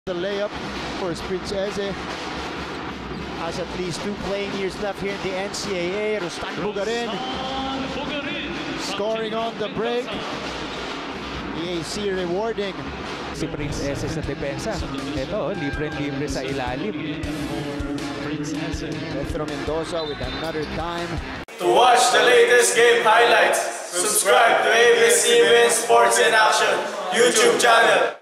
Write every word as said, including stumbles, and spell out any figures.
The layup for Prince Eze. Has at least two playing years left here in the N C A A. Rustan Bugarin scoring on the break. E A C rewarding. Si Prince Eze sa depensa. Ito, libre-libre sa ilalim. Petro Mendoza with another time. To watch the latest game highlights, subscribe to A B S C B N Sports in Action YouTube channel.